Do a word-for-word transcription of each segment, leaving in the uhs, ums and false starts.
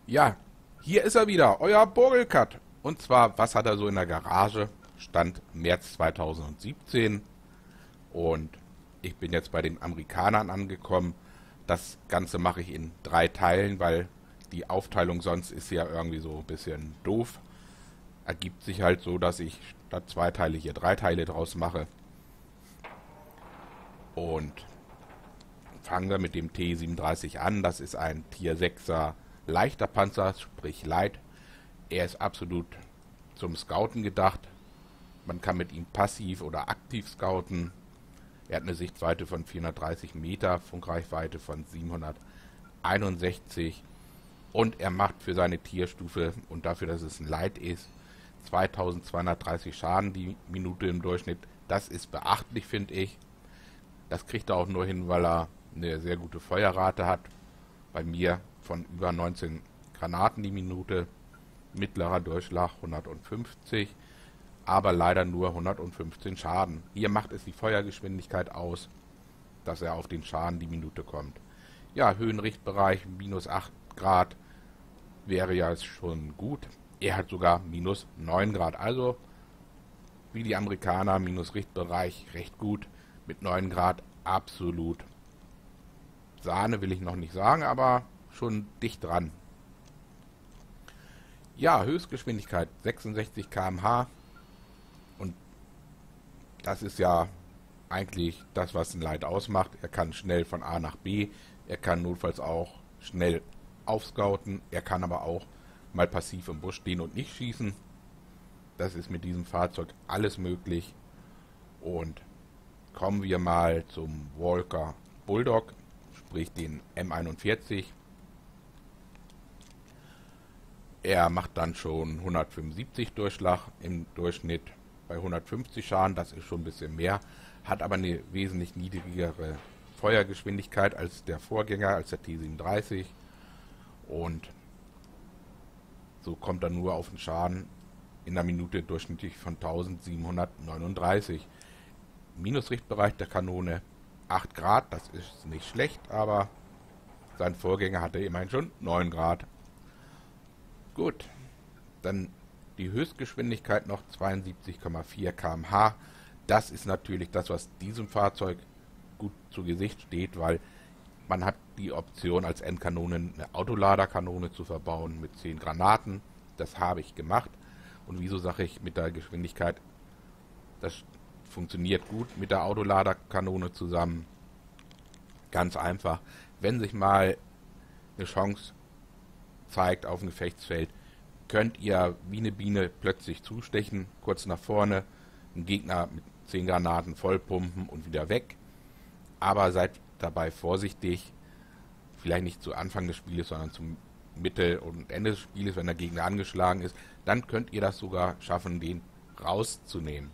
Ja, hier ist er wieder, euer Burgelkat. Und zwar, was hat er so in der Garage? Stand März zweitausendsiebzehn. Und ich bin jetzt bei den Amerikanern angekommen. Das Ganze mache ich in drei Teilen, weil die Aufteilung sonst ist ja irgendwie so ein bisschen doof. Ergibt sich halt so, dass ich statt zwei Teile hier drei Teile draus mache. Und fangen wir mit dem T siebenunddreißig an. Das ist ein Tier sechser leichter Panzer, sprich Light. Er ist absolut zum Scouten gedacht. Man kann mit ihm passiv oder aktiv scouten. Er hat eine Sichtweite von vierhundertdreißig Meter, Funkreichweite von siebenhunderteinundsechzig und er macht für seine Tierstufe und dafür, dass es ein Light ist, zweitausendzweihundertdreißig Schaden die Minute im Durchschnitt. Das ist beachtlich, finde ich. Das kriegt er auch nur hin, weil er eine sehr gute Feuerrate hat. Bei mir von über neunzehn Granaten die Minute, mittlerer Durchschlag hundertfünfzig, aber leider nur hundertfünfzehn Schaden. Hier macht es die Feuergeschwindigkeit aus, dass er auf den Schaden die Minute kommt. Ja, Höhenrichtbereich minus acht Grad wäre ja schon gut. Er hat sogar minus neun Grad, also wie die Amerikaner, minus Richtbereich recht gut, mit neun Grad absolut Sahne will ich noch nicht sagen, aber schon dicht dran. Ja, Höchstgeschwindigkeit sechsundsechzig Kilometer pro Stunde und das ist ja eigentlich das, was ein Light ausmacht. Er kann schnell von A nach B, er kann notfalls auch schnell aufscouten, er kann aber auch mal passiv im Busch stehen und nicht schießen. Das ist mit diesem Fahrzeug alles möglich. Und kommen wir mal zum Walker Bulldog, sprich den M einundvierzig. Er macht dann schon hundertfünfundsiebzig Durchschlag im Durchschnitt bei hundertfünfzig Schaden, das ist schon ein bisschen mehr, hat aber eine wesentlich niedrigere Feuergeschwindigkeit als der Vorgänger, als der T siebenunddreißig und so kommt er nur auf den Schaden in der Minute durchschnittlich von eintausendsiebenhundertneununddreißig. Minusrichtbereich der Kanone acht Grad, das ist nicht schlecht, aber sein Vorgänger hatte immerhin schon neun Grad. Gut, dann die Höchstgeschwindigkeit noch zweiundsiebzig Komma vier Kilometer pro Stunde. Das ist natürlich das, was diesem Fahrzeug gut zu Gesicht steht, weil man hat die Option als Endkanone eine Autoladerkanone zu verbauen mit zehn Granaten. Das habe ich gemacht. Und wieso sage ich mit der Geschwindigkeit, das funktioniert gut mit der Autoladerkanone zusammen. Ganz einfach, wenn sich mal eine Chance zeigt auf dem Gefechtsfeld, könnt ihr wie eine Biene plötzlich zustechen, kurz nach vorne, einen Gegner mit zehn Granaten vollpumpen und wieder weg. Aber seid dabei vorsichtig, vielleicht nicht zu Anfang des Spieles, sondern zum Mitte und Ende des Spieles, wenn der Gegner angeschlagen ist, dann könnt ihr das sogar schaffen, den rauszunehmen.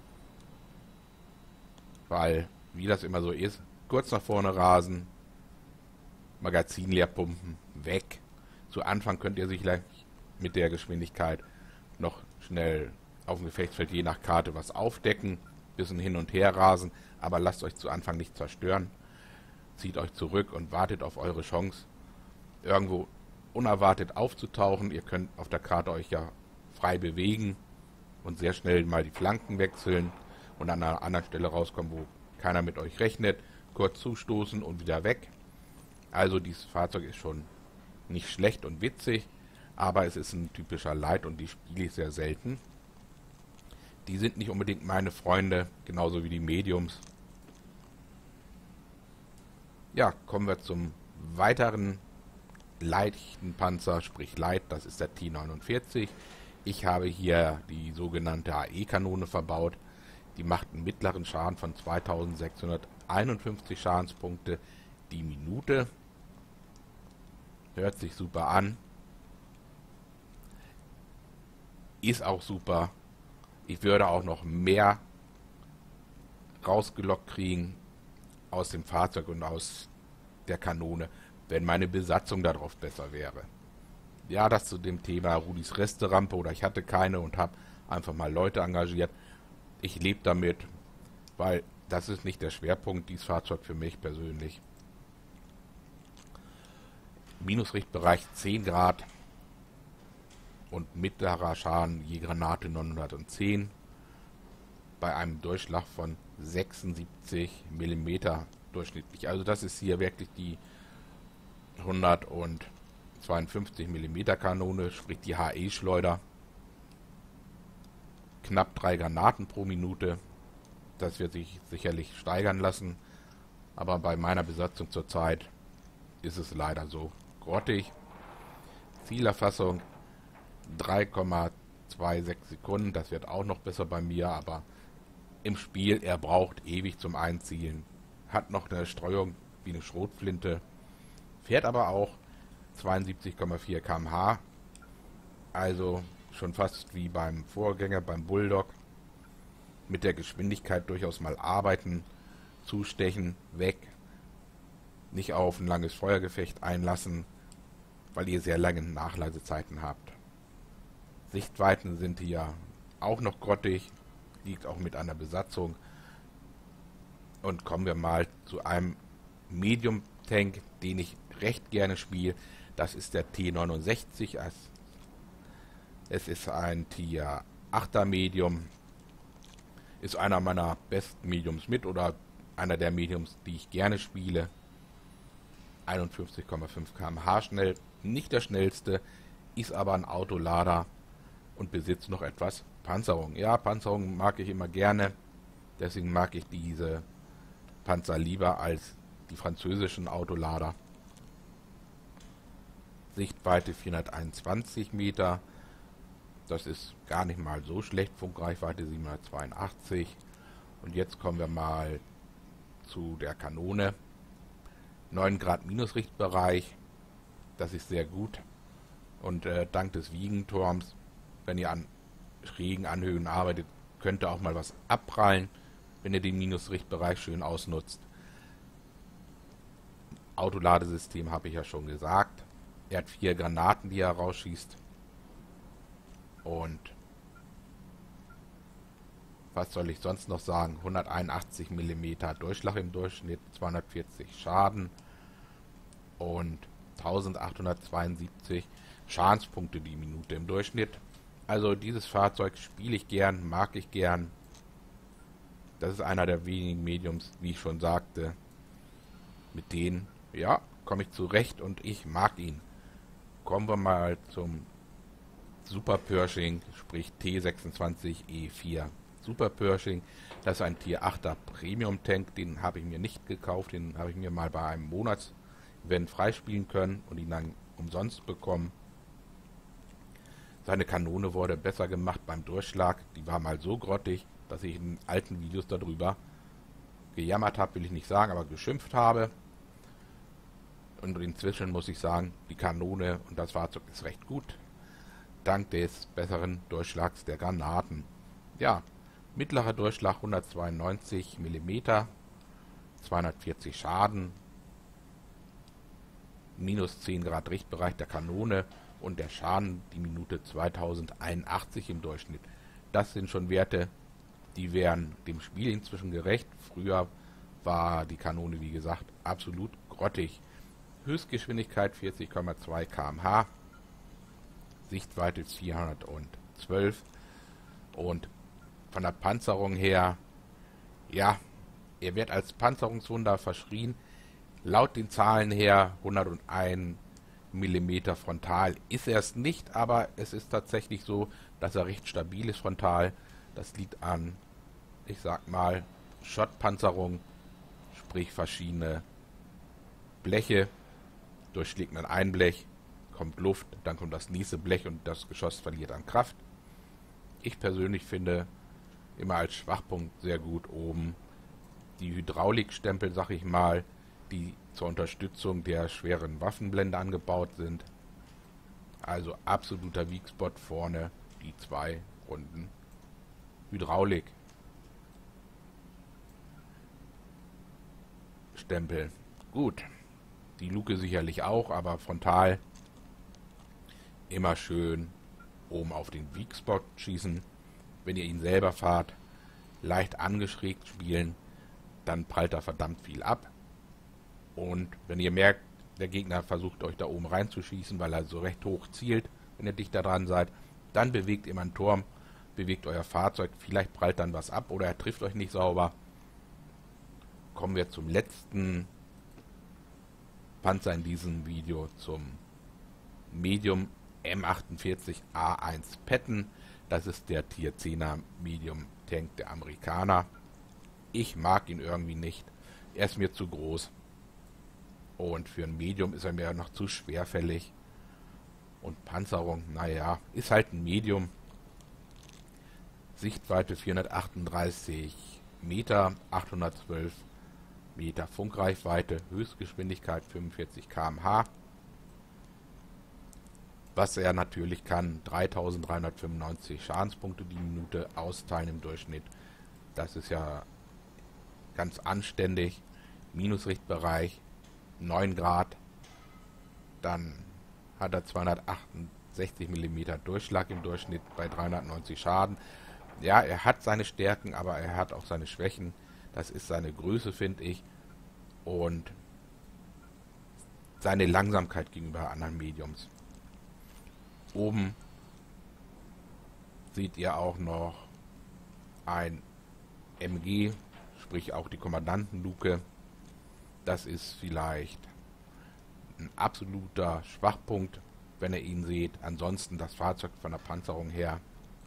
Weil, wie das immer so ist, kurz nach vorne rasen, Magazin leer pumpen, weg. Zu Anfang könnt ihr sich mit der Geschwindigkeit noch schnell auf dem Gefechtsfeld je nach Karte was aufdecken, bisschen hin und her rasen, aber lasst euch zu Anfang nicht zerstören. Zieht euch zurück und wartet auf eure Chance, irgendwo unerwartet aufzutauchen. Ihr könnt auf der Karte euch ja frei bewegen und sehr schnell mal die Flanken wechseln und an einer anderen Stelle rauskommen, wo keiner mit euch rechnet, kurz zustoßen und wieder weg. Also dieses Fahrzeug ist schon nicht schlecht und witzig, aber es ist ein typischer Light und die spiele ich sehr selten. Die sind nicht unbedingt meine Freunde, genauso wie die Mediums. Ja, kommen wir zum weiteren leichten Panzer, sprich Light, das ist der T neunundvierzig. Ich habe hier die sogenannte A E-Kanone verbaut. Die macht einen mittleren Schaden von zweitausendsechshunderteinundfünfzig Schadenspunkte die Minute. Hört sich super an. Ist auch super. Ich würde auch noch mehr rausgelockt kriegen aus dem Fahrzeug und aus der Kanone, wenn meine Besatzung darauf besser wäre. Ja, das zu dem Thema Rudis Resterampe, oder ich hatte keine und habe einfach mal Leute engagiert. Ich lebe damit, weil das ist nicht der Schwerpunkt, dieses Fahrzeug für mich persönlich. Minusrichtbereich zehn Grad, und mittlerer Schaden je Granate neunhundertzehn bei einem Durchschlag von sechsundsiebzig Millimeter durchschnittlich. Also das ist hier wirklich die hundertzweiundfünfzig Millimeter Kanone, sprich die H E-Schleuder. Knapp drei Granaten pro Minute. Das wird sich sicherlich steigern lassen. Aber bei meiner Besatzung zurzeit ist es leider so grottig. Zielerfassung drei Komma sechsundzwanzig Sekunden. Das wird auch noch besser bei mir, aber im Spiel, er braucht ewig zum Einzielen. Hat noch eine Streuung wie eine Schrotflinte. Fährt aber auch zweiundsiebzig Komma vier Kilometer pro Stunde. Also schon fast wie beim Vorgänger, beim Bulldog. Mit der Geschwindigkeit durchaus mal arbeiten, zustechen, weg. Nicht auf ein langes Feuergefecht einlassen, weil ihr sehr lange Nachladezeiten habt. Sichtweiten sind hier auch noch grottig, liegt auch mit einer Besatzung. Und kommen wir mal zu einem Medium-Tank, den ich recht gerne spiele. Das ist der T neunundsechzig. Es ist ein Tier achter Medium. Ist einer meiner besten Mediums mit oder einer der Mediums, die ich gerne spiele. einundfünfzig Komma fünf Kilometer pro Stunde schnell, nicht der schnellste, ist aber ein Autolader und besitzt noch etwas Panzerung. Ja, Panzerung mag ich immer gerne, deswegen mag ich diese Panzer lieber als die französischen Autolader. Sichtweite vierhunderteinundzwanzig Meter. Das ist gar nicht mal so schlecht. Funkreichweite siebenhundertzweiundachtzig. Und jetzt kommen wir mal zu der Kanone. neun Grad Minusrichtbereich. Das ist sehr gut. Und äh, dank des Wiegenturms, wenn ihr an schrägen Anhöhen arbeitet, könnte auch mal was abprallen, wenn ihr den Minusrichtbereich schön ausnutzt. Autoladesystem habe ich ja schon gesagt. Er hat vier Granaten, die er rausschießt. Und was soll ich sonst noch sagen? hunderteinundachtzig Millimeter Durchschlag im Durchschnitt, zweihundertvierzig Schaden und eintausendachthundertzweiundsiebzig Schadenspunkte die Minute im Durchschnitt. Also dieses Fahrzeug spiele ich gern, mag ich gern. Das ist einer der wenigen Mediums, wie ich schon sagte, mit denen, ja, komme ich zurecht und ich mag ihn. Kommen wir mal zum Super Pershing, sprich T sechsundzwanzig E vier. Super Pershing, das ist ein Tier achter Premium Tank, den habe ich mir nicht gekauft, den habe ich mir mal bei einem Monatsevent freispielen können und ihn dann umsonst bekommen. Seine Kanone wurde besser gemacht beim Durchschlag, die war mal so grottig, dass ich in alten Videos darüber gejammert habe, will ich nicht sagen, aber geschimpft habe. Und inzwischen muss ich sagen, die Kanone und das Fahrzeug ist recht gut, dank des besseren Durchschlags der Granaten. Ja, mittlerer Durchschlag hundertzweiundneunzig Millimeter, zweihundertvierzig Schaden, minus zehn Grad Richtbereich der Kanone und der Schaden die Minute zweitausendeinundachtzig im Durchschnitt. Das sind schon Werte, die wären dem Spiel inzwischen gerecht. Früher war die Kanone, wie gesagt, absolut grottig. Höchstgeschwindigkeit vierzig Komma zwei Kilometer pro Stunde, Sichtweite vierhundertzwölf und von der Panzerung her, ja, er wird als Panzerungswunder verschrien. Laut den Zahlen her hunderteins Millimeter frontal ist er es nicht, aber es ist tatsächlich so, dass er recht stabil ist frontal. Das liegt an, ich sag mal, Schottpanzerung, sprich verschiedene Bleche, durchschlägt man ein Blech, kommt Luft, dann kommt das nächste Blech und das Geschoss verliert an Kraft. Ich persönlich finde immer als Schwachpunkt sehr gut oben die Hydraulikstempel, sag ich mal, die zur Unterstützung der schweren Waffenblende angebaut sind. Also absoluter Weakspot vorne, die zwei runden Hydraulik Stempel. Gut, die Luke sicherlich auch, aber frontal immer schön oben auf den Weakspot schießen. Wenn ihr ihn selber fahrt, leicht angeschrägt spielen, dann prallt er verdammt viel ab. Und wenn ihr merkt, der Gegner versucht euch da oben reinzuschießen, weil er so recht hoch zielt, wenn ihr dichter dran seid. Dann bewegt ihr mal einen Turm, bewegt euer Fahrzeug, vielleicht prallt dann was ab oder er trifft euch nicht sauber. Kommen wir zum letzten Panzer in diesem Video, zum Medium M achtundvierzig A eins Patton. Das ist der Tier zehner Medium Tank der Amerikaner. Ich mag ihn irgendwie nicht. Er ist mir zu groß. Und für ein Medium ist er mir noch zu schwerfällig. Und Panzerung, naja, ist halt ein Medium. Sichtweite vierhundertachtunddreißig Meter, achthundertzwölf Meter Funkreichweite, Höchstgeschwindigkeit fünfundvierzig Kilometer pro Stunde. Was er natürlich kann, dreitausenddreihundertfünfundneunzig Schadenspunkte die Minute austeilen im Durchschnitt. Das ist ja ganz anständig. Minusrichtbereich neun Grad. Dann hat er zweihundertachtundsechzig Millimeter Durchschlag im Durchschnitt bei dreihundertneunzig Schaden. Ja, er hat seine Stärken, aber er hat auch seine Schwächen. Das ist seine Größe, finde ich. Und seine Langsamkeit gegenüber anderen Mediums. Oben seht ihr auch noch ein M G, sprich auch die Kommandantenluke. Das ist vielleicht ein absoluter Schwachpunkt, wenn ihr ihn seht. Ansonsten das Fahrzeug von der Panzerung her.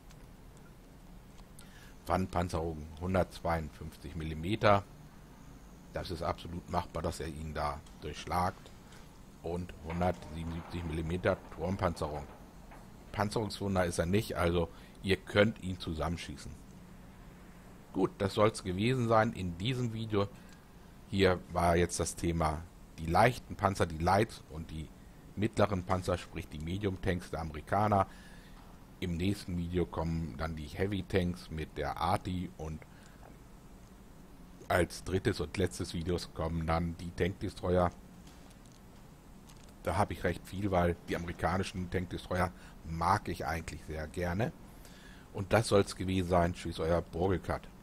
Wandpanzerung hundertzweiundfünfzig Millimeter. Das ist absolut machbar, dass er ihn da durchschlagt. Und hundertsiebenundsiebzig Millimeter Turmpanzerung. Panzerungswunder ist er nicht, also ihr könnt ihn zusammenschießen. Gut, das soll es gewesen sein in diesem Video. Hier war jetzt das Thema die leichten Panzer, die Light und die mittleren Panzer, sprich die Medium Tanks der Amerikaner. Im nächsten Video kommen dann die Heavy Tanks mit der Arty und als drittes und letztes Videos kommen dann die Tank Destroyer. Da habe ich recht viel, weil die amerikanischen Tank Destroyer mag ich eigentlich sehr gerne. Und das soll es gewesen sein. Tschüss, euer Burgelkat.